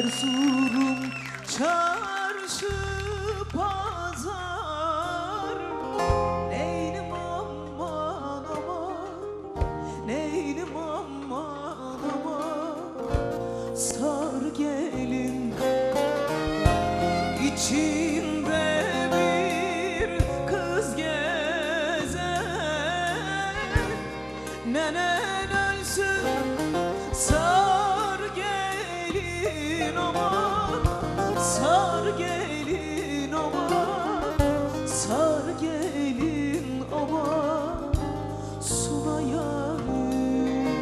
Erzurum çarşı pazar, neylim aman aman, neylim aman aman. Sar gelin içinde bir kız gezer, nenen ölsün sar gelin aman, sar gelin aman, sar gelin aman. Suna yarım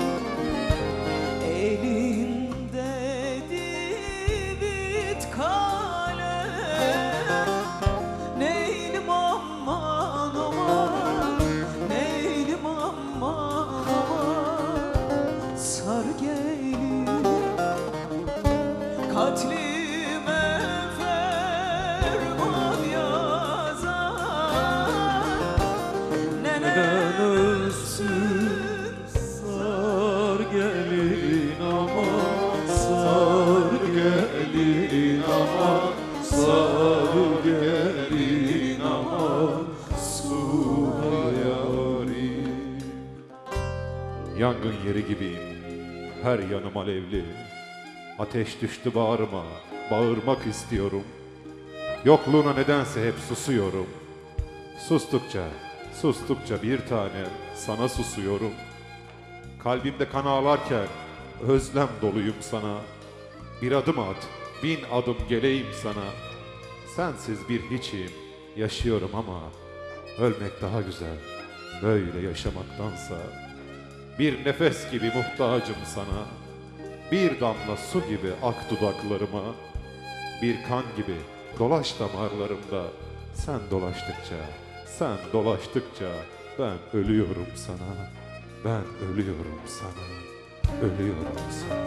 elinde divit kalem, neylim aman aman, neylim aman aman. Sar gelin katlime ferman yazar, nenen ölsün Sar gelin aman, sar gelin aman, sar gelin aman, Suna yarim. Yangın yeri gibiyim, her yanım alevli. Ateş düştü bağrıma, bağırmak istiyorum. Yokluğuna nedense hep susuyorum. Sustukça, sustukça bir tanem sana susuyorum. Kalbimde kan ağlarken özlem doluyum sana. Bir adım at, 1000 adım geleyim sana. Sensiz bir hiçim, yaşıyorum ama ölmek daha güzel böyle yaşamaktansa. Bir nefes gibi muhtacım sana. Bir damla su gibi ak dudaklarıma. Bir kan gibi dolaş damarlarımda. Sen dolaştıkça, sen dolaştıkça ben ölüyorum sana. Ben ölüyorum sana. Ölüyorum sana.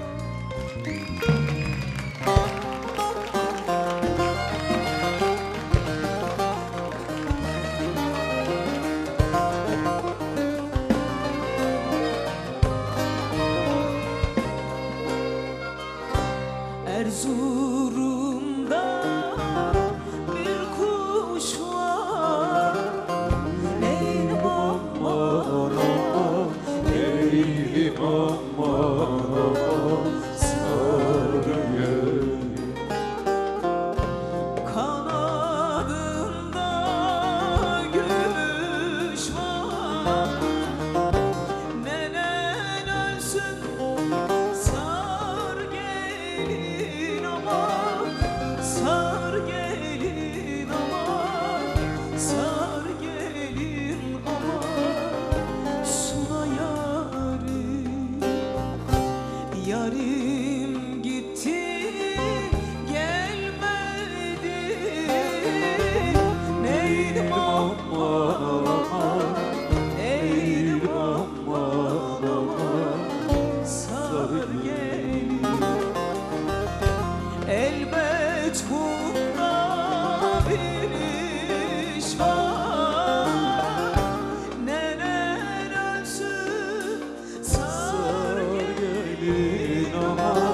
Erzurum'da bir kuş var, neylim aman aman, Neylim aman aman, sar gelin. kanadında gümüş var, nenen ölsün sar gelin aman, sar gelin aman, sar gelin aman. Suna yarim, yarim gitti gelmedi, neylim aman aman, neylim aman aman. Sar gelin elbet bunda bir iş var, nenen ölsün sar gelin aman,